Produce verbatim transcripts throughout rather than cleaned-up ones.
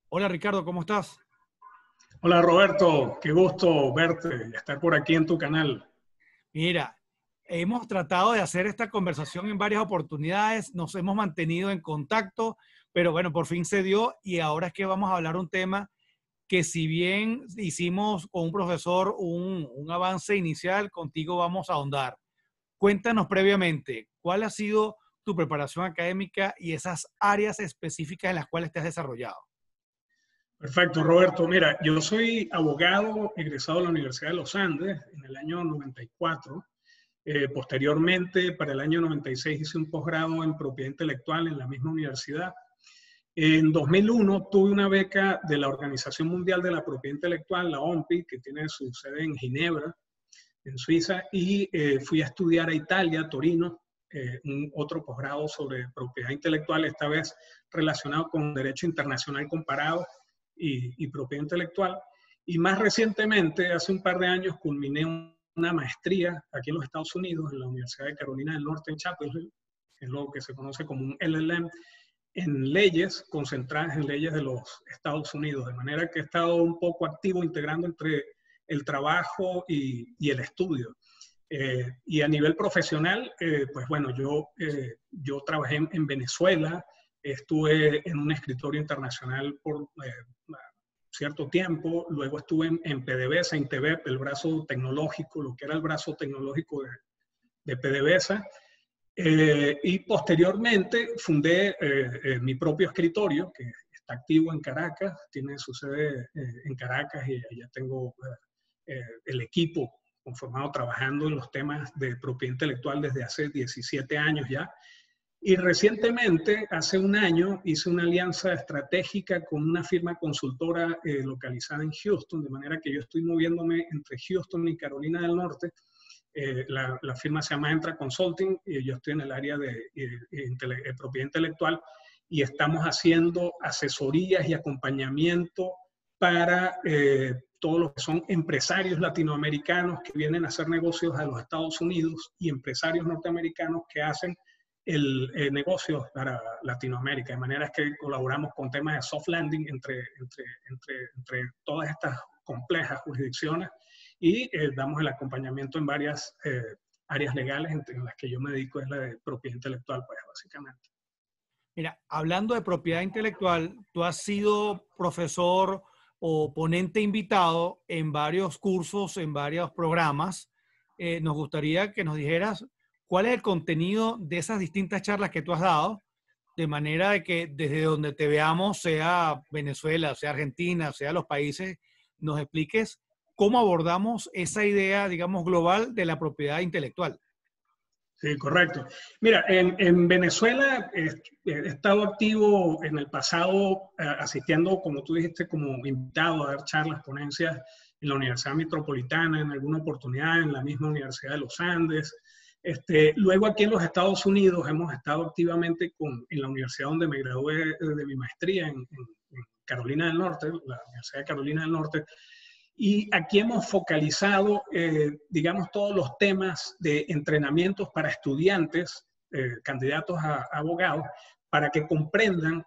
Hola Ricardo, ¿cómo estás? Hola Roberto, qué gusto verte y estar por aquí en tu canal. Mira, hemos tratado de hacer esta conversación en varias oportunidades, nos hemos mantenido en contacto, pero bueno, por fin se dio y ahora es que vamos a hablar un tema que si bien hicimos con un profesor un, un avance inicial, contigo vamos a ahondar. Cuéntanos previamente, ¿cuál ha sido tu preparación académica y esas áreas específicas en las cuales te has desarrollado? Perfecto, Roberto. Mira, yo soy abogado egresado de la Universidad de los Andes en el año noventa y cuatro. Eh, posteriormente, para el año noventa y seis, hice un posgrado en propiedad intelectual en la misma universidad. En dos mil uno tuve una beca de la Organización Mundial de la Propiedad Intelectual, la O M P I, que tiene su sede en Ginebra, en Suiza, y eh, fui a estudiar a Italia, a Torino, eh, un otro posgrado sobre propiedad intelectual, esta vez relacionado con derecho internacional comparado y, y propiedad intelectual. Y más recientemente, hace un par de años, culminé una maestría aquí en los Estados Unidos, en la Universidad de Carolina del Norte, en Chapel Hill, que es lo que se conoce como un L L M, en leyes, concentradas en leyes de los Estados Unidos, de manera que he estado un poco activo integrando entre el trabajo y, y el estudio. Eh, y a nivel profesional, eh, pues bueno, yo, eh, yo trabajé en, en Venezuela, estuve en un escritorio internacional por eh, cierto tiempo, luego estuve en, en PDVSA, en T V E P, el brazo tecnológico, lo que era el brazo tecnológico de, de PDVSA, eh, y posteriormente fundé eh, eh, mi propio escritorio, que está activo en Caracas, tiene su sede eh, en Caracas y allá tengo eh, el equipo conformado trabajando en los temas de propiedad intelectual desde hace diecisiete años ya. Y recientemente, hace un año, hice una alianza estratégica con una firma consultora eh, localizada en Houston, de manera que yo estoy moviéndome entre Houston y Carolina del Norte. Eh, la, la firma se llama Entra Consulting y yo estoy en el área de eh, intele eh, propiedad intelectual y estamos haciendo asesorías y acompañamiento para eh, todos los que son empresarios latinoamericanos que vienen a hacer negocios a los Estados Unidos y empresarios norteamericanos que hacen el eh, negocio para Latinoamérica, de manera que colaboramos con temas de soft landing entre, entre, entre, entre todas estas complejas jurisdicciones y eh, damos el acompañamiento en varias eh, áreas legales entre en las que yo me dedico, es la de propiedad intelectual, pues básicamente. Mira, hablando de propiedad intelectual, tú has sido profesor o ponente invitado en varios cursos, en varios programas. Eh, nos gustaría que nos dijeras cuál es el contenido de esas distintas charlas que tú has dado, de manera de que desde donde te veamos, sea Venezuela, sea Argentina, sea los países, nos expliques cómo abordamos esa idea, digamos, global de la propiedad intelectual. Sí, correcto. Mira, en, en Venezuela eh, he estado activo en el pasado, eh, asistiendo, como tú dijiste, como invitado a dar charlas, ponencias en la Universidad Metropolitana, en alguna oportunidad en la misma Universidad de los Andes. Este, luego aquí en los Estados Unidos hemos estado activamente con, en la universidad donde me gradué de, de mi maestría, en, en, en Carolina del Norte, la Universidad de Carolina del Norte. Y aquí hemos focalizado, eh, digamos, todos los temas de entrenamientos para estudiantes, eh, candidatos a, a abogados, para que comprendan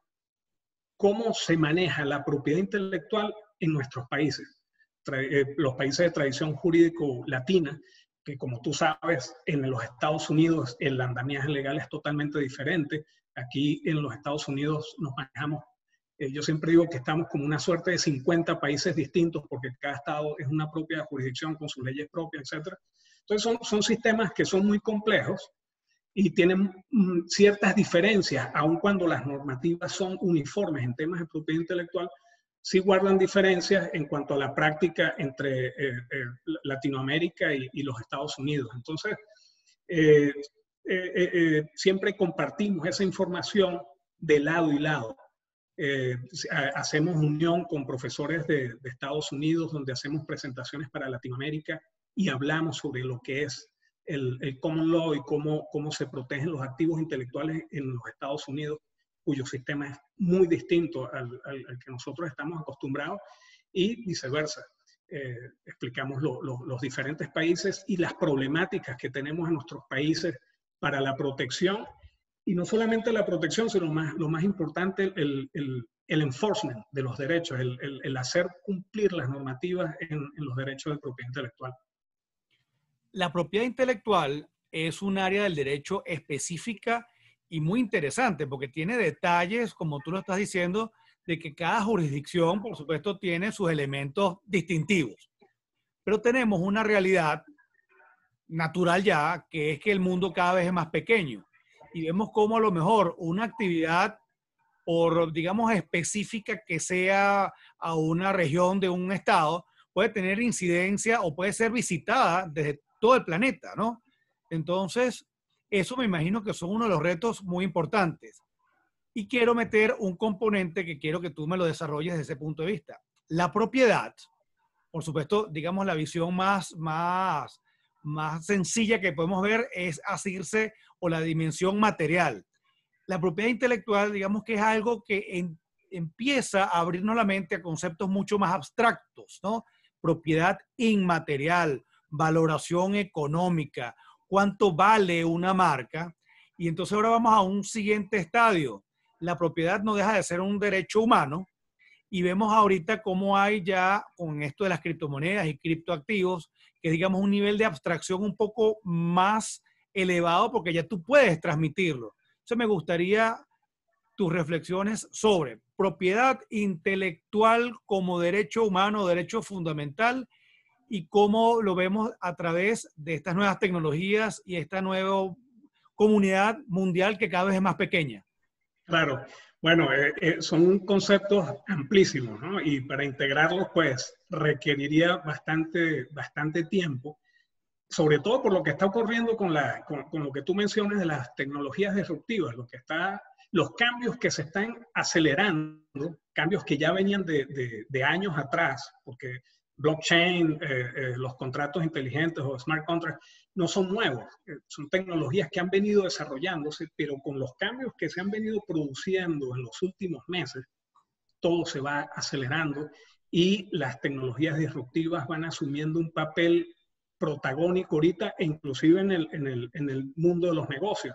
cómo se maneja la propiedad intelectual en nuestros países, Tra eh, los países de tradición jurídico latina, que como tú sabes, en los Estados Unidos el andamiaje legal es totalmente diferente. Aquí en los Estados Unidos nos manejamos, eh, yo siempre digo que estamos como una suerte de cincuenta países distintos, porque cada estado es una propia jurisdicción con sus leyes propias, etcétera. Entonces son, son sistemas que son muy complejos y tienen mm, ciertas diferencias, aun cuando las normativas son uniformes en temas de propiedad intelectual, sí guardan diferencias en cuanto a la práctica entre eh, eh, Latinoamérica y, y, los Estados Unidos. Entonces, eh, eh, eh, siempre compartimos esa información de lado y lado. Eh, hacemos unión con profesores de, de Estados Unidos, donde hacemos presentaciones para Latinoamérica y hablamos sobre lo que es el, el common law y cómo, cómo se protegen los activos intelectuales en los Estados Unidos, cuyo sistema es muy distinto al, al, al que nosotros estamos acostumbrados, y viceversa. Eh, explicamos lo, lo, los diferentes países y las problemáticas que tenemos en nuestros países para la protección, y no solamente la protección, sino más, lo más importante, el, el, el enforcement de los derechos, el, el, el hacer cumplir las normativas en, en los derechos de propiedad intelectual. La propiedad intelectual es un área del derecho específica y muy interesante porque tiene detalles, como tú lo estás diciendo, de que cada jurisdicción, por supuesto, tiene sus elementos distintivos. Pero tenemos una realidad natural ya, que es que el mundo cada vez es más pequeño. Y vemos cómo a lo mejor una actividad, por, digamos, específica que sea a una región de un estado, puede tener incidencia o puede ser visitada desde todo el planeta, ¿no? Entonces, eso me imagino que son uno de los retos muy importantes. Y quiero meter un componente que quiero que tú me lo desarrolles desde ese punto de vista. La propiedad, por supuesto, digamos, la visión más, más, más sencilla que podemos ver es asirse o la dimensión material. La propiedad intelectual, digamos que es algo que en, empieza a abrirnos la mente a conceptos mucho más abstractos, ¿no? Propiedad inmaterial, valoración económica, cuánto vale una marca. Y entonces ahora vamos a un siguiente estadio. La propiedad no deja de ser un derecho humano y vemos ahorita cómo hay ya con esto de las criptomonedas y criptoactivos, que es, digamos, un nivel de abstracción un poco más elevado porque ya tú puedes transmitirlo. Entonces me gustaría tus reflexiones sobre propiedad intelectual como derecho humano, derecho fundamental, y cómo lo vemos a través de estas nuevas tecnologías y esta nueva comunidad mundial que cada vez es más pequeña. Claro, bueno, eh, eh, son conceptos amplísimos, ¿no? Y para integrarlos, pues, requeriría bastante, bastante tiempo, sobre todo por lo que está ocurriendo con, la, con, con lo que tú mencionas de las tecnologías disruptivas, lo que está, los cambios que se están acelerando, cambios que ya venían de, de, de años atrás, porque blockchain, eh, eh, los contratos inteligentes o smart contracts no son nuevos, eh, son tecnologías que han venido desarrollándose, pero con los cambios que se han venido produciendo en los últimos meses, todo se va acelerando y las tecnologías disruptivas van asumiendo un papel protagónico ahorita, inclusive en el, en el, en el mundo de los negocios.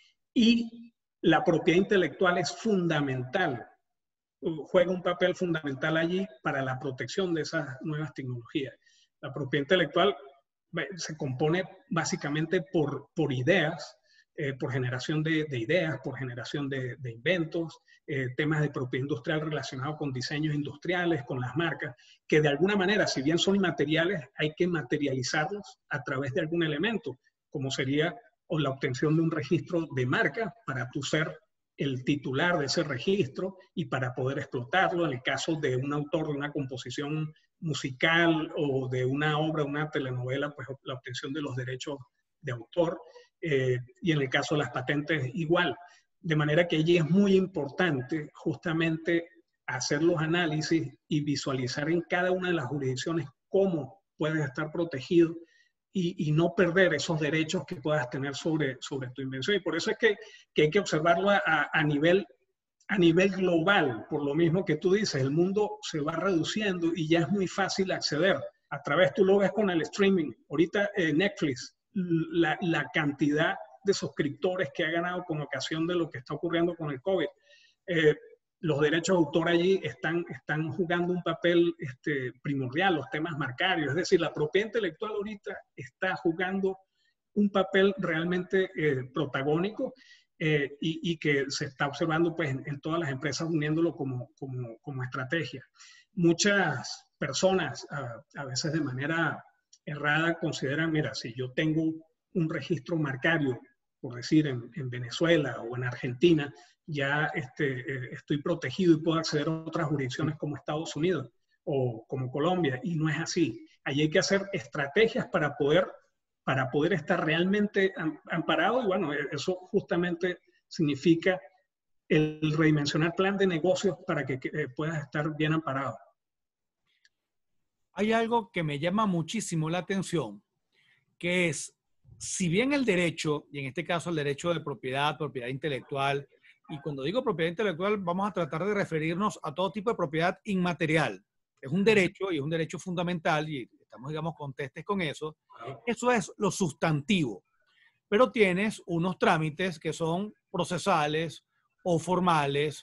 Y la propiedad intelectual es fundamental, juega un papel fundamental allí para la protección de esas nuevas tecnologías. La propiedad intelectual se compone básicamente por, por ideas, eh, por generación de, de ideas, por generación de, de inventos, eh, temas de propiedad industrial relacionados con diseños industriales, con las marcas, que de alguna manera, si bien son inmateriales, hay que materializarlos a través de algún elemento, como sería o la obtención de un registro de marca para tu ser el titular de ese registro y para poder explotarlo en el caso de un autor de una composición musical o de una obra, una telenovela, pues la obtención de los derechos de autor, eh, y en el caso de las patentes igual. De manera que allí es muy importante justamente hacer los análisis y visualizar en cada una de las jurisdicciones cómo puedes estar protegido y, y no perder esos derechos que puedas tener sobre, sobre tu invención. Y por eso es que, que hay que observarlo a, a, nivel, a nivel global. Por lo mismo que tú dices, el mundo se va reduciendo y ya es muy fácil acceder. A través, tú lo ves con el streaming. Ahorita eh, Netflix, la, la cantidad de suscriptores que ha ganado con ocasión de lo que está ocurriendo con el COVID. Eh, los derechos de autor allí están, están jugando un papel este, primordial, los temas marcarios. Es decir, la propiedad intelectual ahorita está jugando un papel realmente eh, protagónico eh, y, y que se está observando pues, en, en todas las empresas uniéndolo como, como, como estrategia. Muchas personas, a, a veces de manera errada, consideran, mira, si yo tengo un registro marcario, por decir, en, en Venezuela o en Argentina, ya este, eh, estoy protegido y puedo acceder a otras jurisdicciones como Estados Unidos o como Colombia, y no es así. Allí hay que hacer estrategias para poder, para poder estar realmente amparado, y bueno, eso justamente significa el redimensionar plan de negocios para que, que eh, puedas estar bien amparado. Hay algo que me llama muchísimo la atención, que es, si bien el derecho, y en este caso el derecho de propiedad, propiedad intelectual, y cuando digo propiedad intelectual vamos a tratar de referirnos a todo tipo de propiedad inmaterial. Es un derecho y es un derecho fundamental y estamos, digamos, contestes con eso. Eso es lo sustantivo. Pero tienes unos trámites que son procesales o formales,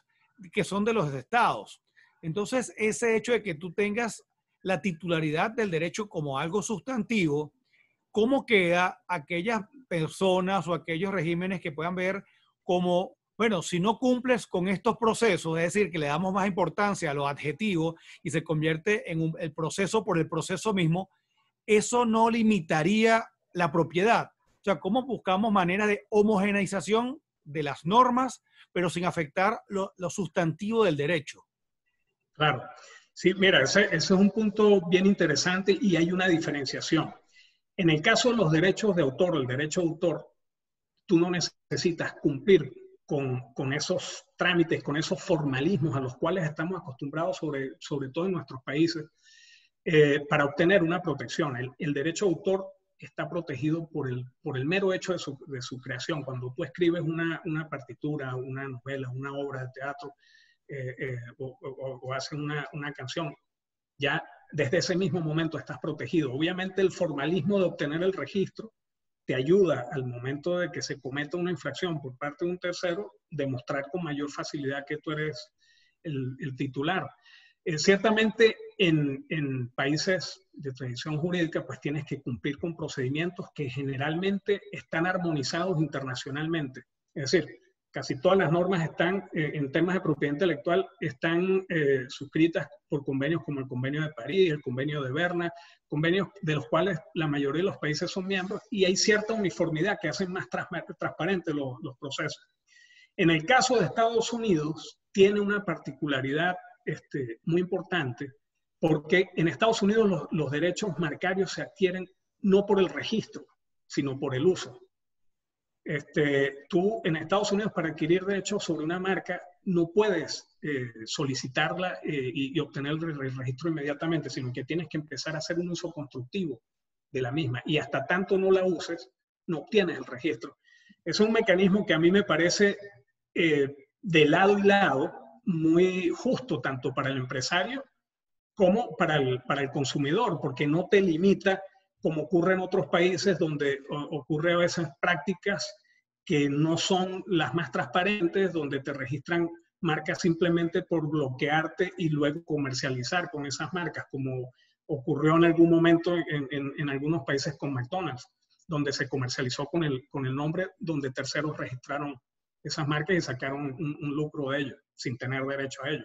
que son de los estados. Entonces, ese hecho de que tú tengas la titularidad del derecho como algo sustantivo, ¿cómo queda aquellas personas o aquellos regímenes que puedan ver como, bueno, si no cumples con estos procesos, es decir, que le damos más importancia a los adjetivos y se convierte en un, el proceso por el proceso mismo, eso no limitaría la propiedad? O sea, ¿cómo buscamos maneras de homogeneización de las normas, pero sin afectar lo, lo sustantivo del derecho? Claro. Sí, mira, ese, ese es un punto bien interesante y hay una diferenciación. En el caso de los derechos de autor, el derecho de autor, tú no necesitas cumplir con, con esos trámites, con esos formalismos a los cuales estamos acostumbrados, sobre, sobre todo en nuestros países, eh, para obtener una protección. El, el derecho de autor está protegido por el, por el mero hecho de su, de su creación. Cuando tú escribes una, una partitura, una novela, una obra de teatro, eh, eh, o, o, o haces una, una canción, ya desde ese mismo momento estás protegido. Obviamente el formalismo de obtener el registro te ayuda al momento de que se cometa una infracción por parte de un tercero, demostrar con mayor facilidad que tú eres el, el titular. Eh, ciertamente en, en países de tradición jurídica pues tienes que cumplir con procedimientos que generalmente están armonizados internacionalmente. Es decir, casi todas las normas están, eh, en temas de propiedad intelectual, están eh, suscritas por convenios como el Convenio de París, el Convenio de Berna, convenios de los cuales la mayoría de los países son miembros, y hay cierta uniformidad que hacen más trans transparentes los, los procesos. En el caso de Estados Unidos, tiene una particularidad este, muy importante, porque en Estados Unidos los, los derechos marcarios se adquieren no por el registro, sino por el uso. Este, tú en Estados Unidos, para adquirir derechos sobre una marca, no puedes eh, solicitarla eh, y, y obtener el, el registro inmediatamente, sino que tienes que empezar a hacer un uso constructivo de la misma. Y hasta tanto no la uses, no obtienes el registro. Es un mecanismo que a mí me parece eh, de lado y lado muy justo, tanto para el empresario como para el, para el consumidor, porque no te limita, como ocurre en otros países donde ocurre a veces prácticas que no son las más transparentes, donde te registran marcas simplemente por bloquearte y luego comercializar con esas marcas, como ocurrió en algún momento en, en, en algunos países con McDonald's, donde se comercializó con el, con el nombre, donde terceros registraron esas marcas y sacaron un, un lucro de ello, sin tener derecho a ello.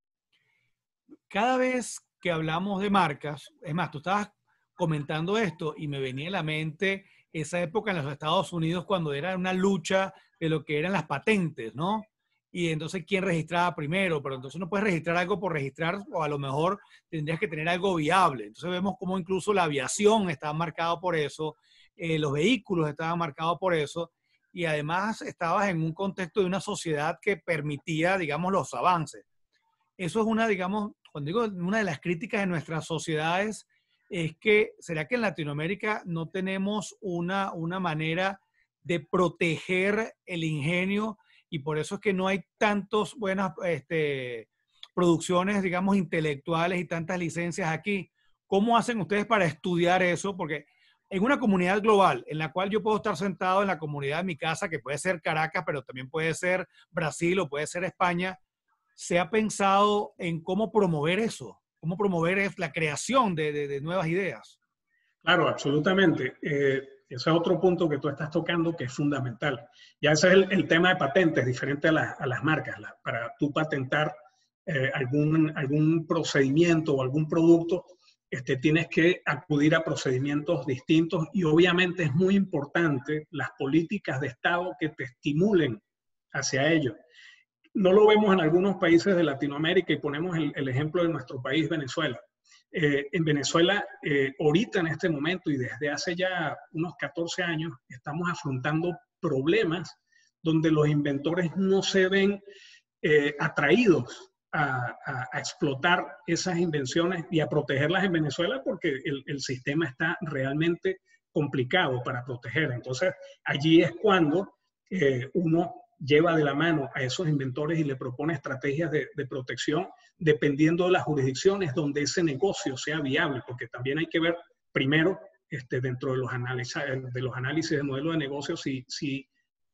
Cada vez que hablamos de marcas, es más, tú estabas comentando esto y me venía a la mente esa época en los Estados Unidos cuando era una lucha de lo que eran las patentes, ¿no? Y entonces, ¿quién registraba primero? Pero entonces no puedes registrar algo por registrar, o a lo mejor tendrías que tener algo viable. Entonces vemos cómo incluso la aviación estaba marcada por eso, eh, los vehículos estaban marcados por eso, y además estabas en un contexto de una sociedad que permitía, digamos, los avances. Eso es una, digamos, cuando digo una de las críticas de nuestras sociedades, es que, ¿será que en Latinoamérica no tenemos una, una manera de proteger el ingenio? Y por eso es que no hay tantas buenas este, producciones, digamos, intelectuales y tantas licencias aquí. ¿Cómo hacen ustedes para estudiar eso? Porque en una comunidad global, en la cual yo puedo estar sentado en la comunidad de mi casa, que puede ser Caracas, pero también puede ser Brasil o puede ser España, ¿se ha pensado en cómo promover eso? ¿Cómo promover la creación de, de, de nuevas ideas? Claro, absolutamente. Eh, ese es otro punto que tú estás tocando que es fundamental. Ya ese es el, el tema de patentes, diferente a, la, a las marcas. La, para tú patentar eh, algún, algún procedimiento o algún producto, este, tienes que acudir a procedimientos distintos y obviamente es muy importante las políticas de Estado que te estimulen hacia ello. No lo vemos en algunos países de Latinoamérica y ponemos el, el ejemplo de nuestro país, Venezuela. Eh, en Venezuela, eh, ahorita en este momento y desde hace ya unos catorce años, estamos afrontando problemas donde los inventores no se ven eh, atraídos a, a, a explotar esas invenciones y a protegerlas en Venezuela porque el, el sistema está realmente complicado para proteger. Entonces, allí es cuando eh, uno lleva de la mano a esos inventores y le propone estrategias de, de protección dependiendo de las jurisdicciones donde ese negocio sea viable, porque también hay que ver primero este, dentro de los, análisis, de los análisis de modelo de negocio si, si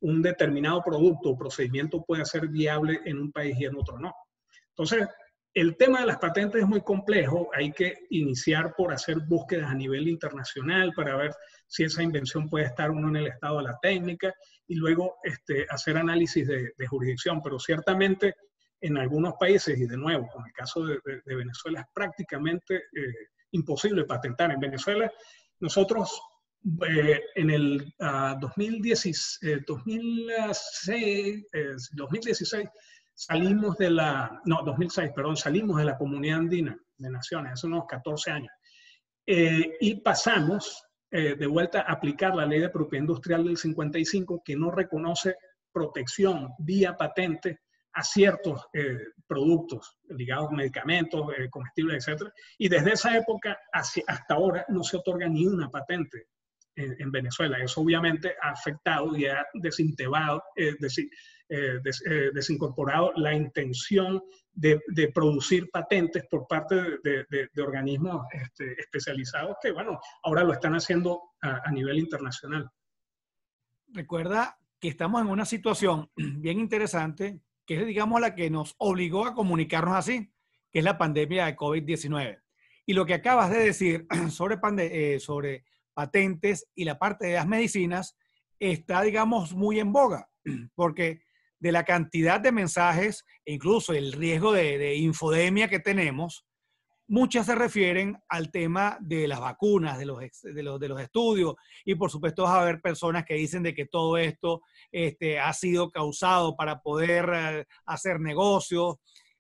un determinado producto o procedimiento puede ser viable en un país y en otro no. Entonces, el tema de las patentes es muy complejo. Hay que iniciar por hacer búsquedas a nivel internacional para ver si esa invención puede estar uno en el estado de la técnica y luego este, hacer análisis de, de jurisdicción. Pero ciertamente en algunos países, y de nuevo, con el caso de, de, de Venezuela, es prácticamente eh, imposible patentar. En Venezuela, nosotros eh, en el uh, dos mil dieciséis, eh, dos mil seis, eh, dos mil dieciséis, salimos de la, no, dos mil seis, perdón, salimos de la Comunidad Andina de Naciones, hace unos catorce años, eh, y pasamos eh, de vuelta a aplicar la Ley de Propiedad Industrial del cincuenta y cinco, que no reconoce protección vía patente a ciertos eh, productos ligados a medicamentos, eh, comestibles, etcétera. Y desde esa época hacia, hasta ahora no se otorga ni una patente en, en Venezuela. Eso obviamente ha afectado y ha desintegrado, eh, des, eh, des, eh, desincorporado la intención de, de producir patentes por parte de, de, de, de organismos este, especializados que, bueno, ahora lo están haciendo a, a nivel internacional. Recuerda que estamos en una situación bien interesante, que es, digamos, la que nos obligó a comunicarnos así, que es la pandemia de COVID diecinueve. Y lo que acabas de decir sobre, eh, sobre patentes y la parte de las medicinas está, digamos, muy en boga, porque de la cantidad de mensajes e incluso el riesgo de, de infodemia que tenemos, muchas se refieren al tema de las vacunas, de los, de los, de los estudios, y por supuesto vas a haber personas que dicen de que todo esto este, ha sido causado para poder uh, hacer negocios.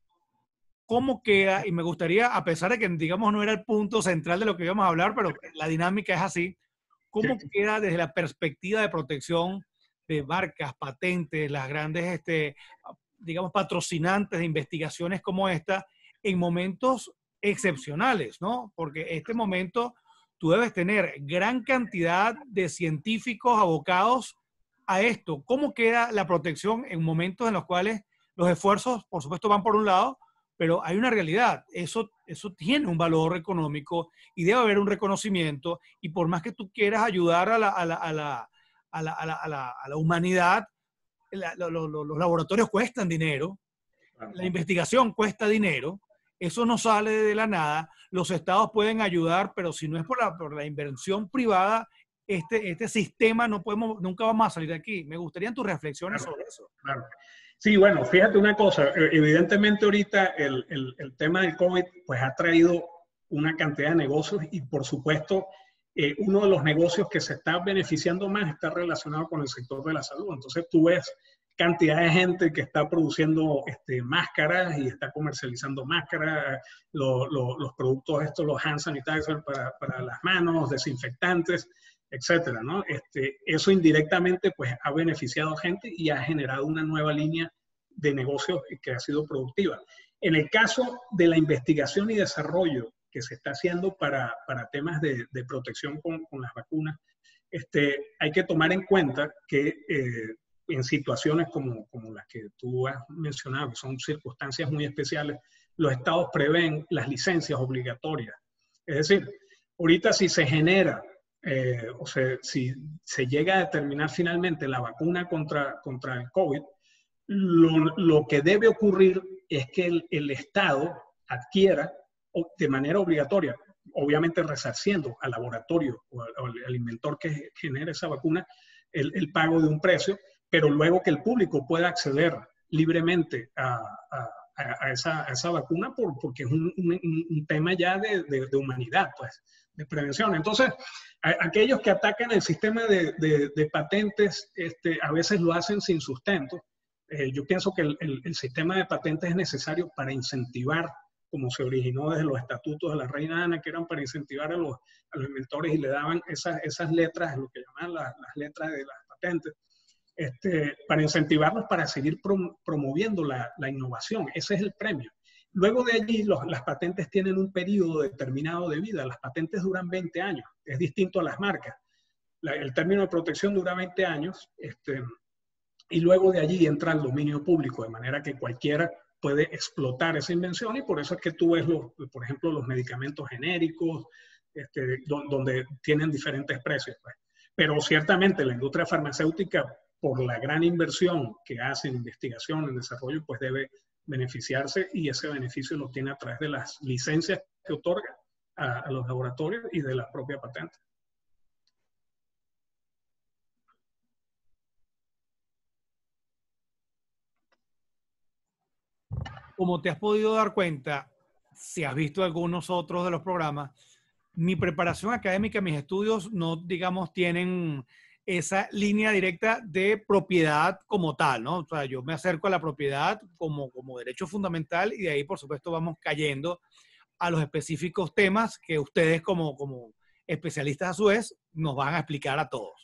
¿Cómo queda? Y me gustaría, a pesar de que digamos no era el punto central de lo que íbamos a hablar, pero la dinámica es así, ¿cómo queda desde la perspectiva de protección de marcas, patentes, las grandes, este, digamos, patrocinantes de investigaciones como esta, en momentos excepcionales, ¿no? Porque este momento tú debes tener gran cantidad de científicos abocados a esto. ¿Cómo queda la protección en momentos en los cuales los esfuerzos, por supuesto, van por un lado, pero hay una realidad? Eso, eso tiene un valor económico y debe haber un reconocimiento, y por más que tú quieras ayudar a la, a la, a la, a la, a la, a la, a la humanidad, la, lo, lo, los laboratorios cuestan dinero, la investigación cuesta dinero. Eso no sale de la nada. Los estados pueden ayudar, pero si no es por la, por la inversión privada, este, este sistema no podemos, nunca vamos a salir de aquí. Me gustarían tus reflexiones claro, sobre eso. Claro. Sí, bueno, fíjate una cosa. Evidentemente ahorita el, el, el tema del COVID pues, ha traído una cantidad de negocios y por supuesto eh, uno de los negocios que se está beneficiando más está relacionado con el sector de la salud. Entonces tú ves cantidad de gente que está produciendo este, máscaras y está comercializando máscaras, lo, lo, los productos estos, los hand sanitizer para, para las manos, desinfectantes, etcétera, ¿no? Este, eso indirectamente pues ha beneficiado a gente y ha generado una nueva línea de negocios que ha sido productiva. En el caso de la investigación y desarrollo que se está haciendo para, para temas de, de protección con, con las vacunas, este, hay que tomar en cuenta que eh, en situaciones como, como las que tú has mencionado, que son circunstancias muy especiales, los estados prevén las licencias obligatorias. Es decir, ahorita si se genera, eh, o sea, si se llega a determinar finalmente la vacuna contra, contra el COVID, lo, lo que debe ocurrir es que el, el estado adquiera de manera obligatoria, obviamente resarciendo al laboratorio o al, al inventor que genera esa vacuna, el, el pago de un precio, pero luego que el público pueda acceder libremente a, a, a, esa, a esa vacuna por, porque es un, un, un tema ya de, de, de humanidad, pues, de prevención. Entonces, a, aquellos que atacan el sistema de, de, de patentes este, a veces lo hacen sin sustento. Eh, yo pienso que el, el, el sistema de patentes es necesario para incentivar, como se originó desde los estatutos de la reina Ana, que eran para incentivar a los, a los inventores y le daban esas, esas letras, lo que llaman la, las letras de las patentes, Este, para incentivarlos para seguir prom promoviendo la, la innovación. Ese es el premio. Luego de allí, los, las patentes tienen un periodo determinado de vida. Las patentes duran veinte años. Es distinto a las marcas. La, el término de protección dura veinte años este, y luego de allí entra al dominio público, de manera que cualquiera puede explotar esa invención y por eso es que tú ves, los, por ejemplo, los medicamentos genéricos, este, do, donde tienen diferentes precios. Pues. Pero ciertamente la industria farmacéutica por la gran inversión que hace en investigación, en desarrollo, pues debe beneficiarse, y ese beneficio lo tiene a través de las licencias que otorga a, a los laboratorios y de la propia patente. Como te has podido dar cuenta, si has visto algunos otros de los programas, mi preparación académica, mis estudios no, digamos, tienen esa línea directa de propiedad como tal, ¿no? O sea, yo me acerco a la propiedad como, como derecho fundamental, y de ahí, por supuesto, vamos cayendo a los específicos temas que ustedes como, como especialistas a su vez nos van a explicar a todos.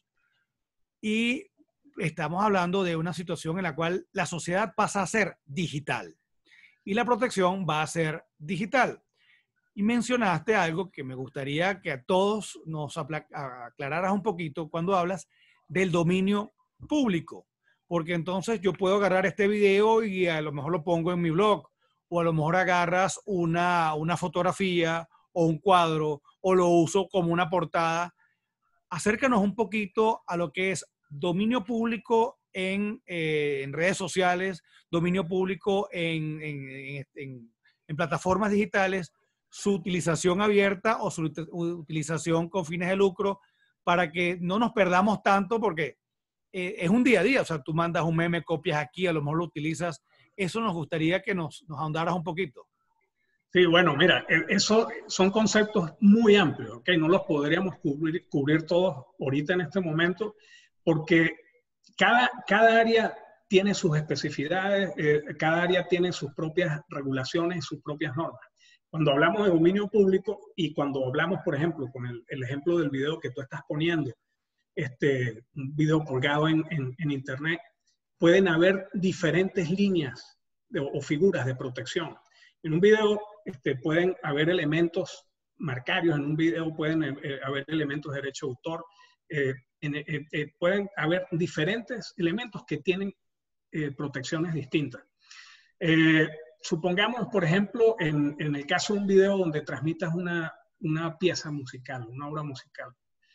Y estamos hablando de una situación en la cual la sociedad pasa a ser digital y la protección va a ser digital. Y mencionaste algo que me gustaría que a todos nos aclararas un poquito cuando hablas del dominio público, porque entonces yo puedo agarrar este video y a lo mejor lo pongo en mi blog, o a lo mejor agarras una, una fotografía o un cuadro o lo uso como una portada. Acércanos un poquito a lo que es dominio público en, eh, en redes sociales, dominio público en, en, en, en plataformas digitales, su utilización abierta o su utilización con fines de lucro, para que no nos perdamos tanto, porque eh, es un día a día. O sea, tú mandas un meme, copias aquí, a lo mejor lo utilizas. Eso nos gustaría que nos, nos ahondaras un poquito. Sí, bueno, mira, eso son conceptos muy amplios, ¿ok? No los podríamos cubrir, cubrir todos ahorita en este momento, porque cada, cada área tiene sus especificidades, eh, cada área tiene sus propias regulaciones y sus propias normas. Cuando hablamos de dominio público y cuando hablamos, por ejemplo, con el, el ejemplo del video que tú estás poniendo, este, un video colgado en, en, en Internet, pueden haber diferentes líneas de, o figuras de protección. En un video este, pueden haber elementos marcarios, en un video pueden eh, haber elementos de derecho de autor, eh, en, eh, eh, pueden haber diferentes elementos que tienen eh, protecciones distintas. Eh, supongamos, por ejemplo, en, en el caso de un video donde transmitas una, una pieza musical, una obra musical,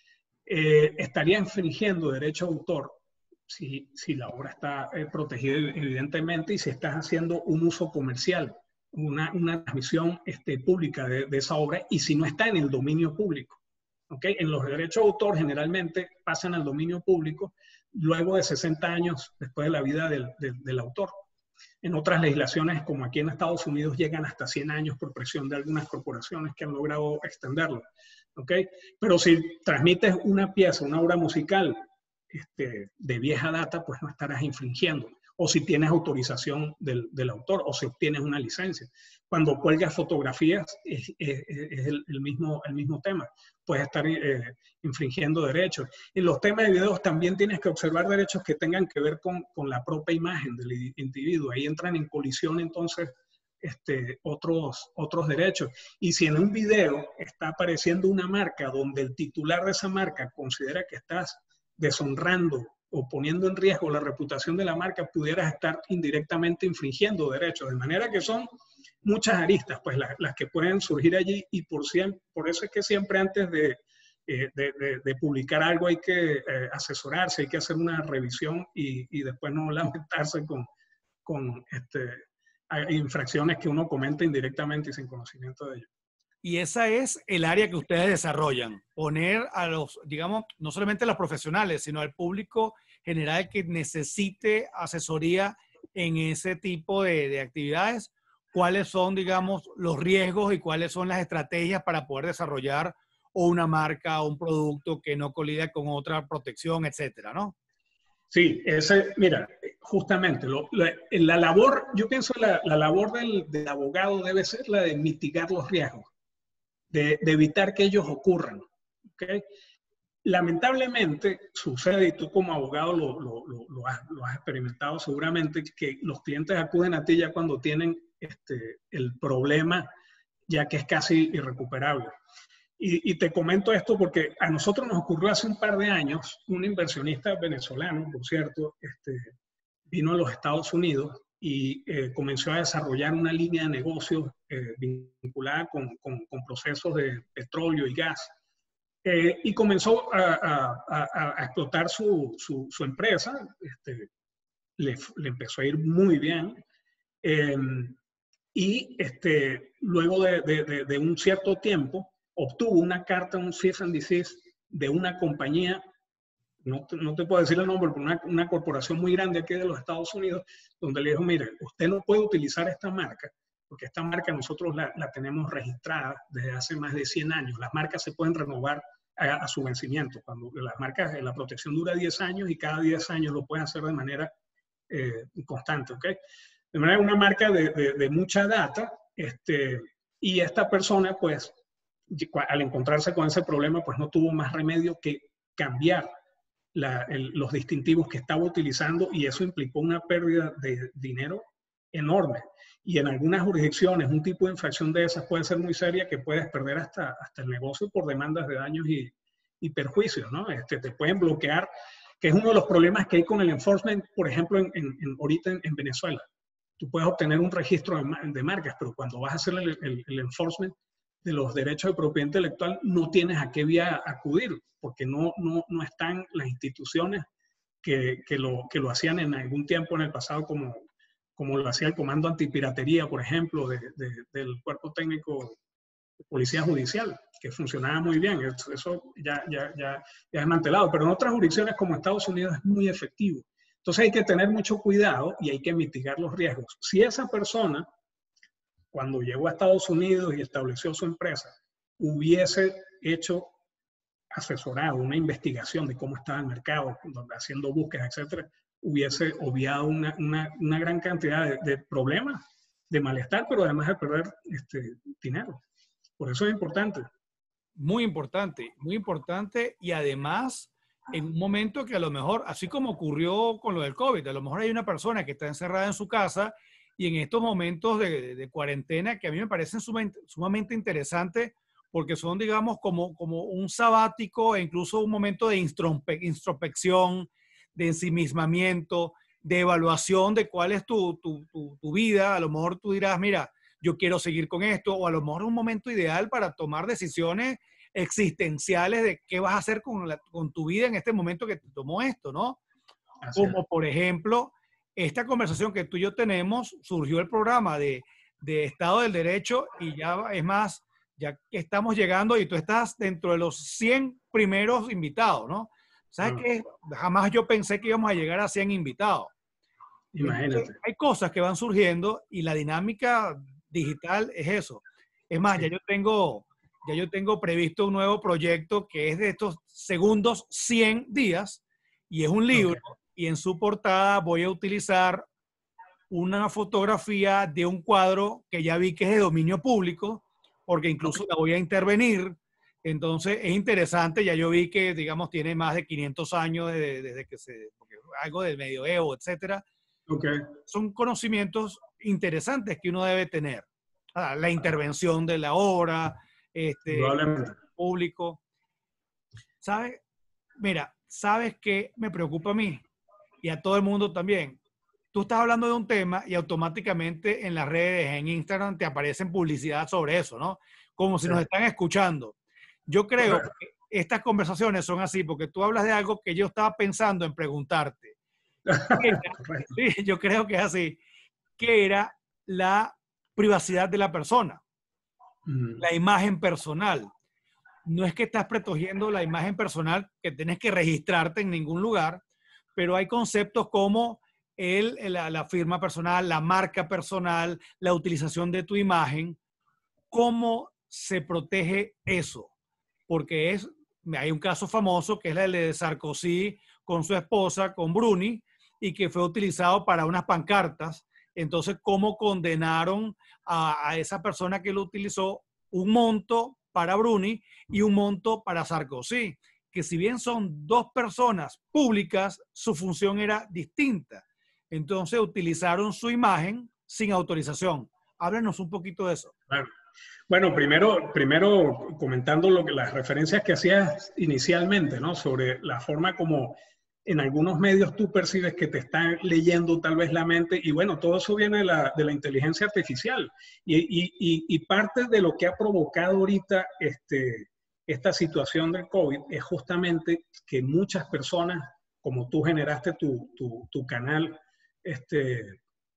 eh, estaría infringiendo derecho de autor si, si la obra está eh, protegida evidentemente, y si estás haciendo un uso comercial, una, una transmisión este, pública de, de esa obra, y si no está en el dominio público. ¿Okay? En los derechos de autor generalmente pasan al dominio público luego de sesenta años después de la vida del, del, del autor. En otras legislaciones, como aquí en Estados Unidos, llegan hasta cien años por presión de algunas corporaciones que han logrado extenderlo. ¿Okay? Pero si transmites una pieza, una obra musical este, de vieja data, pues no estarás infringiendo. O si tienes autorización del, del autor, o si obtienes una licencia. Cuando cuelgas fotografías, es, es, es el, el, mismo, el mismo tema. Puedes estar eh, infringiendo derechos. En los temas de videos también tienes que observar derechos que tengan que ver con, con la propia imagen del individuo. Ahí entran en colisión entonces este, otros, otros derechos. Y si en un video está apareciendo una marca donde el titular de esa marca considera que estás deshonrando o poniendo en riesgo la reputación de la marca, pudieras estar indirectamente infringiendo derechos. De manera que son muchas aristas, pues las, las que pueden surgir allí, y por, siempre, por eso es que siempre antes de, eh, de, de, de publicar algo hay que eh, asesorarse, hay que hacer una revisión y, y después no lamentarse con, con este, infracciones que uno comete indirectamente y sin conocimiento de ello. Y esa es el área que ustedes desarrollan, poner a los, digamos, no solamente a los profesionales, sino al público general que necesite asesoría en ese tipo de, de actividades, cuáles son, digamos, los riesgos y cuáles son las estrategias para poder desarrollar o una marca o un producto que no colida con otra protección, etcétera, ¿no? Sí, ese, mira, justamente, lo, la, la labor, yo pienso la, la labor del, del abogado debe ser la de mitigar los riesgos. De, de evitar que ellos ocurran. ¿Okay? Lamentablemente sucede, y tú como abogado lo, lo, lo, lo, has, lo has experimentado seguramente, que los clientes acuden a ti ya cuando tienen este, el problema, ya que es casi irrecuperable. Y, y te comento esto porque a nosotros nos ocurrió hace un par de años, un inversionista venezolano, por cierto, este, vino a los Estados Unidos y eh, comenzó a desarrollar una línea de negocios eh, vinculada con, con, con procesos de petróleo y gas. eh, y comenzó a, a, a, a explotar su, su, su empresa. Este, le, le empezó a ir muy bien. Eh, y este, luego de, de, de, de un cierto tiempo, obtuvo una carta, un cease and desist de una compañía, no te, no te puedo decir el nombre, pero una, una corporación muy grande aquí de los Estados Unidos, donde le dijo, mire, usted no puede utilizar esta marca, porque esta marca nosotros la, la tenemos registrada desde hace más de cien años. Las marcas se pueden renovar a, a su vencimiento. Cuando las marcas, la protección dura diez años y cada diez años lo pueden hacer de manera eh, constante, ¿ok? De manera, una marca de, de, de mucha data, este, y esta persona, pues, al encontrarse con ese problema, pues no tuvo más remedio que cambiar la, el, los distintivos que estaba utilizando, y eso implicó una pérdida de dinero enorme. Y en algunas jurisdicciones un tipo de infracción de esas puede ser muy seria, que puedes perder hasta, hasta el negocio por demandas de daños y, y perjuicios, ¿no? Este, te pueden bloquear, que es uno de los problemas que hay con el enforcement, por ejemplo, en, en, en, ahorita en, en Venezuela. Tú puedes obtener un registro de, de marcas, pero cuando vas a hacer el, el, el enforcement de los derechos de propiedad intelectual, no tienes a qué vía acudir, porque no, no, no están las instituciones que, que, lo, que lo hacían en algún tiempo en el pasado, como, como lo hacía el Comando Antipiratería, por ejemplo, de, de, del Cuerpo Técnico de Policía Judicial, que funcionaba muy bien. Eso ya, ya, ya, ya es desmantelado, pero en otras jurisdicciones como Estados Unidos es muy efectivo. Entonces hay que tener mucho cuidado y hay que mitigar los riesgos. Si esa persona, cuando llegó a Estados Unidos y estableció su empresa, hubiese hecho asesorado una investigación de cómo estaba el mercado, haciendo búsquedas, etcétera, hubiese obviado una, una, una gran cantidad de, de problemas, de malestar, pero además de perder este, dinero. Por eso es importante. Muy importante, muy importante, y además en un momento que a lo mejor, así como ocurrió con lo del COVID, a lo mejor hay una persona que está encerrada en su casa y en estos momentos de, de cuarentena, que a mí me parecen sumamente, sumamente interesantes, porque son, digamos, como, como un sabático e incluso un momento de introspección, de ensimismamiento, de evaluación de cuál es tu, tu, tu, tu vida. A lo mejor tú dirás, mira, yo quiero seguir con esto, o a lo mejor es un momento ideal para tomar decisiones existenciales de qué vas a hacer con, la, con tu vida en este momento que te tomó esto, ¿no? Así Como es. Por ejemplo, esta conversación que tú y yo tenemos, surgió el programa de, de Estado del Derecho, y ya es más, ya que estamos llegando y tú estás dentro de los cien primeros invitados, ¿no? ¿Sabes Ah. qué? Jamás yo pensé que íbamos a llegar a cien invitados. Imagínate. Entonces, hay cosas que van surgiendo y la dinámica digital es eso. Es más, sí. ya yo tengo... Ya yo tengo previsto un nuevo proyecto que es de estos segundos cien días, y es un libro, okay. y en su portada voy a utilizar una fotografía de un cuadro que ya vi que es de dominio público, porque incluso okay. la voy a intervenir. Entonces es interesante, ya yo vi que, digamos, tiene más de quinientos años desde, desde que se, porque algo del medioevo, etcétera. Okay. Son conocimientos interesantes que uno debe tener. Ah, la intervención de la obra, este, público. ¿Sabes? Mira, ¿sabes qué me preocupa a mí? Y a todo el mundo también. Tú estás hablando de un tema y automáticamente en las redes, en Instagram, te aparecen publicidad sobre eso, ¿no? Como si sí. nos están escuchando. Yo creo bueno. que estas conversaciones son así, porque tú hablas de algo que yo estaba pensando en preguntarte. Sí, yo creo que es así. ¿Qué era la privacidad de la persona? La imagen personal. No es que estás protegiendo la imagen personal, que tienes que registrarte en ningún lugar, pero hay conceptos como el, la, la firma personal, la marca personal, la utilización de tu imagen. ¿Cómo se protege eso? Porque es, hay un caso famoso que es el de Sarkozy con su esposa, con Bruni, y que fue utilizado para unas pancartas. Entonces, ¿cómo condenaron a, a esa persona que lo utilizó? Un monto para Bruni y un monto para Sarkozy, que si bien son dos personas públicas, su función era distinta. Entonces, utilizaron su imagen sin autorización. Háblanos un poquito de eso. Claro. Bueno, primero, primero comentando lo que, las referencias que hacías inicialmente, ¿no? Sobre la forma como en algunos medios tú percibes que te están leyendo tal vez la mente, y bueno, todo eso viene de la, de la inteligencia artificial, y, y, y, y parte de lo que ha provocado ahorita este, esta situación del COVID es justamente que muchas personas, como tú generaste tu, tu, tu canal este,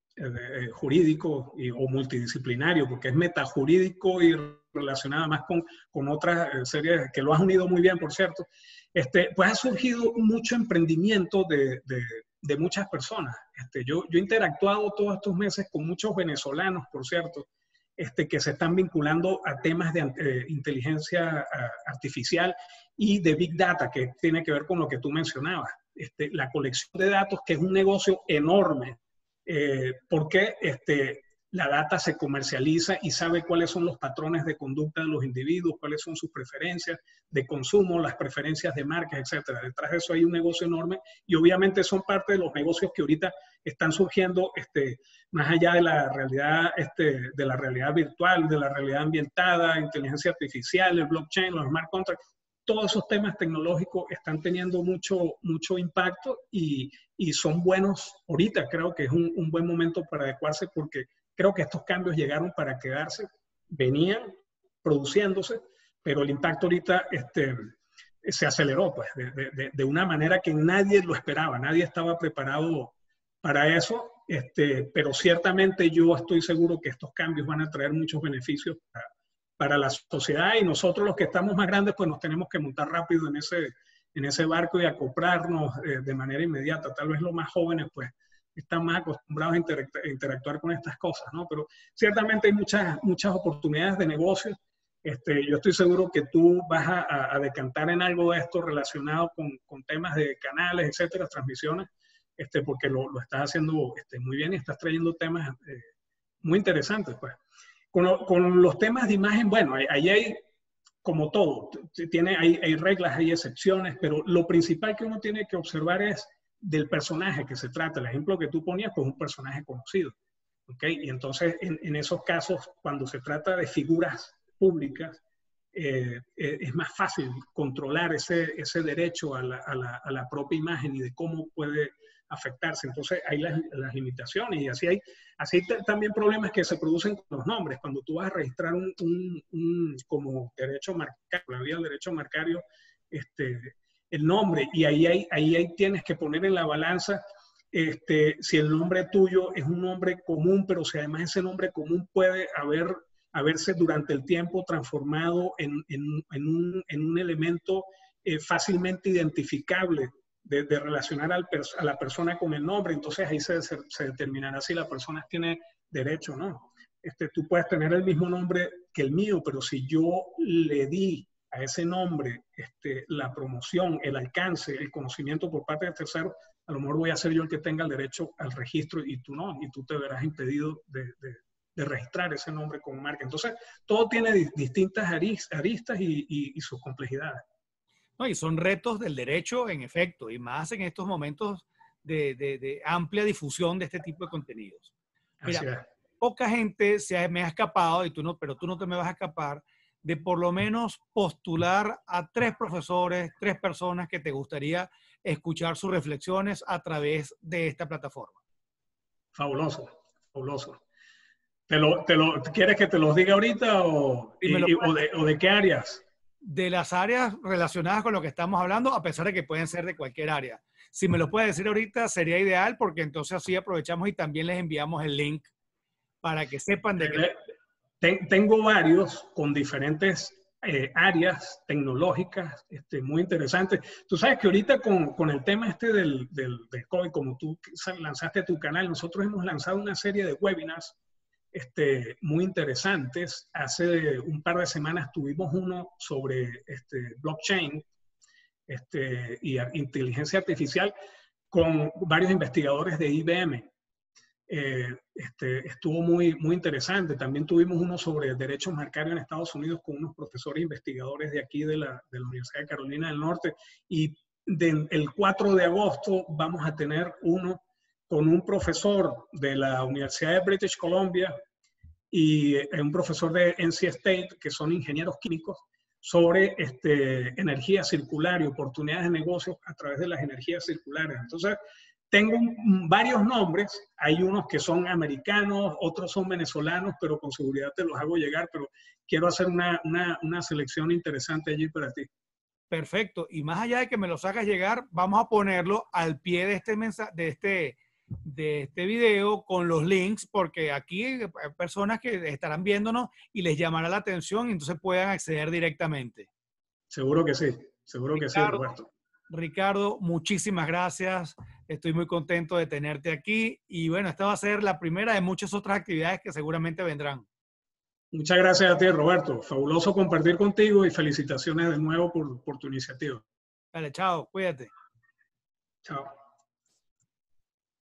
eh, jurídico y, o multidisciplinario, porque es metajurídico y relacionada más con, con otras series que lo has unido muy bien, por cierto, este, pues ha surgido mucho emprendimiento de, de, de muchas personas. Este, yo, yo he interactuado todos estos meses con muchos venezolanos, por cierto, este, que se están vinculando a temas de eh, inteligencia uh, artificial y de Big Data, que tiene que ver con lo que tú mencionabas. Este, la colección de datos, que es un negocio enorme, eh, porque este, la data se comercializa y sabe cuáles son los patrones de conducta de los individuos, cuáles son sus preferencias de consumo, las preferencias de marcas, etcétera. Detrás de eso hay un negocio enorme y obviamente son parte de los negocios que ahorita están surgiendo este, más allá de la realidad, este, de la realidad virtual, de la realidad ambientada, inteligencia artificial, el blockchain, los smart contracts. Todos esos temas tecnológicos están teniendo mucho, mucho impacto y, y son buenos ahorita. Creo que es un, un buen momento para adecuarse porque creo que estos cambios llegaron para quedarse, venían produciéndose, pero el impacto ahorita este, se aceleró pues, de, de, de una manera que nadie lo esperaba, nadie estaba preparado para eso, este, pero ciertamente yo estoy seguro que estos cambios van a traer muchos beneficios para, para la sociedad y nosotros los que estamos más grandes pues nos tenemos que montar rápido en ese, en ese barco y acoplarnos eh, de manera inmediata. Tal vez los más jóvenes pues están más acostumbrados a interactuar, interactuar con estas cosas, ¿no? Pero ciertamente hay muchas, muchas oportunidades de negocio. Este, yo estoy seguro que tú vas a, a decantar en algo de esto relacionado con, con temas de canales, etcétera, transmisiones, este, porque lo, lo estás haciendo este, muy bien y estás trayendo temas eh, muy interesantes, pues. Con, lo, con los temas de imagen, bueno, ahí hay, como todo, tiene, hay, hay reglas, hay excepciones, pero lo principal que uno tiene que observar es del personaje que se trata. El ejemplo que tú ponías, pues un personaje conocido. ¿Okay? Y entonces, en, en esos casos, cuando se trata de figuras públicas, eh, eh, es más fácil controlar ese, ese derecho a la, a, la, a la propia imagen y de cómo puede afectarse. Entonces, hay las, las limitaciones y así hay así también problemas que se producen con los nombres. Cuando tú vas a registrar un, un, un como derecho marcario, la vía del derecho marcario, este, el nombre, y ahí, hay, ahí hay, tienes que poner en la balanza este, si el nombre tuyo es un nombre común, pero si además ese nombre común puede haber, haberse durante el tiempo transformado en, en, en, un, en un elemento eh, fácilmente identificable de, de relacionar al a la persona con el nombre. Entonces ahí se, se, se determinará si la persona tiene derecho o no. Este, tú puedes tener el mismo nombre que el mío, pero si yo le di a ese nombre este, la promoción, el alcance, el conocimiento por parte de terceros, a lo mejor voy a ser yo el que tenga el derecho al registro y tú no, y tú te verás impedido de, de, de registrar ese nombre como marca. Entonces, todo tiene di distintas aristas y, y, y sus complejidades. No, y son retos del derecho, en efecto, y más en estos momentos de, de, de amplia difusión de este tipo de contenidos. Mira, Así es. Poca gente se ha, me ha escapado, y tú no, pero tú no te me vas a escapar, de por lo menos postular a tres profesores, tres personas que te gustaría escuchar sus reflexiones a través de esta plataforma. Fabuloso, fabuloso. ¿Te lo, te lo, ¿Quieres que te los diga ahorita o, y, y, o, de, o de qué áreas? De las áreas relacionadas con lo que estamos hablando, a pesar de que pueden ser de cualquier área. Si me lo puedes decir ahorita, sería ideal, porque entonces así aprovechamos y también les enviamos el link para que sepan de qué. Ten, tengo varios con diferentes eh, áreas tecnológicas este, muy interesantes. Tú sabes que ahorita con, con el tema este del, del, del COVID, como tú lanzaste tu canal, nosotros hemos lanzado una serie de webinars este, muy interesantes. Hace un par de semanas tuvimos uno sobre este, blockchain este, y inteligencia artificial con varios investigadores de I B M. Eh, este, estuvo muy, muy interesante. También tuvimos uno sobre derechos marcarios en Estados Unidos con unos profesores investigadores de aquí de la, de la Universidad de Carolina del Norte. Y de, el cuatro de agosto vamos a tener uno con un profesor de la Universidad de British Columbia y un profesor de N C State, que son ingenieros químicos, sobre este, energía circular y oportunidades de negocios a través de las energías circulares. Entonces, tengo un, varios nombres, hay unos que son americanos, otros son venezolanos, pero con seguridad te los hago llegar, pero quiero hacer una, una, una selección interesante allí para ti. Perfecto. Y más allá de que me los hagas llegar, vamos a ponerlo al pie de este mensaje, de este, de este video con los links, porque aquí hay personas que estarán viéndonos y les llamará la atención y entonces puedan acceder directamente. Seguro que sí, seguro Ricardo, que sí, Roberto. Ricardo, muchísimas gracias. Estoy muy contento de tenerte aquí y bueno, esta va a ser la primera de muchas otras actividades que seguramente vendrán. Muchas gracias a ti, Roberto. Fabuloso compartir contigo y felicitaciones de nuevo por, por tu iniciativa. Vale, chao, cuídate. Chao.